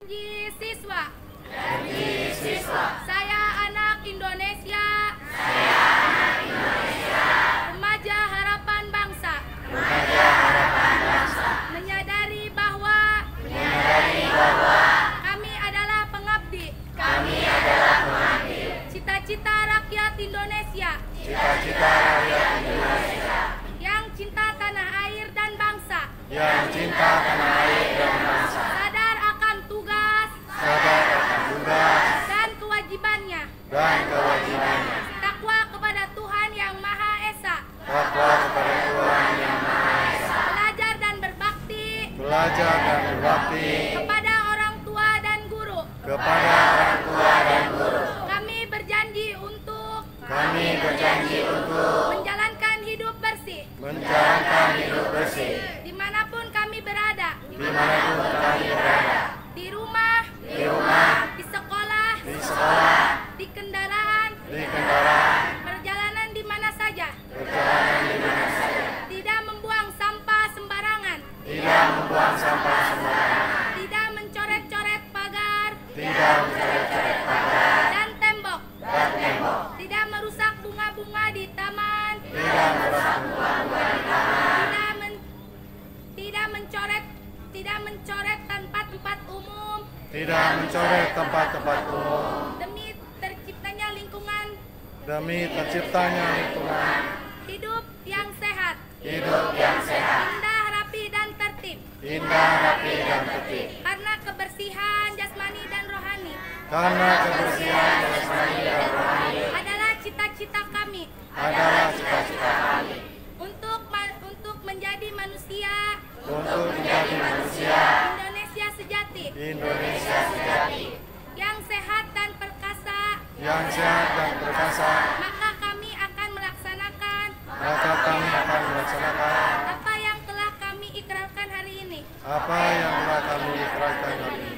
Janji siswa. Janji siswa. Saya anak Indonesia. Saya anak Indonesia. Remaja harapan bangsa. Remaja harapan bangsa. Menyadari bahwa kami adalah pengabdi. Kami adalah pengabdi. Cita-cita rakyat Indonesia. Cita-cita rakyat Indonesia. Yang cinta tanah air dan bangsa. Yang cinta tanah air dan bangsa. Sadar akan tugas. Sadar akan tugas. Dan kewajibannya. Dan kewajibannya. Takwa kepada Tuhan Yang Maha Esa. Takwa kepada Tuhan Yang Maha Esa. Belajar dan berbakti. Belajar dan berbakti. Kepada orang tua dan guru. Kepada orang tua dan guru. Kami berjanji untuk menjalankan hidup bersih. Menjalankan hidup bersih. Dimanapun kami berada. Dimanapun kami berada. Di rumah. Di sekolah. Di kendaraan. Perjalanan di mana saja. Tidak membuang sampah sembarangan. Tidak mencoret-coret pagar. Dan tembok. Tidak merusak bunga-bunga di taman. Tidak mencoret tempat-tempat umum. Tidak mencoret tempat-tempat umum. Demi terciptanya lingkungan hidup yang sehat. Indah, rapi dan tertib. Karena kebersihan jasmani dan rohani. Adalah cita-cita kami. Untuk menjadi manusia. Indonesia sejati. Yang sehat dan perkasa. Maka kami akan melaksanakan apa yang telah kami ikrarkan hari ini.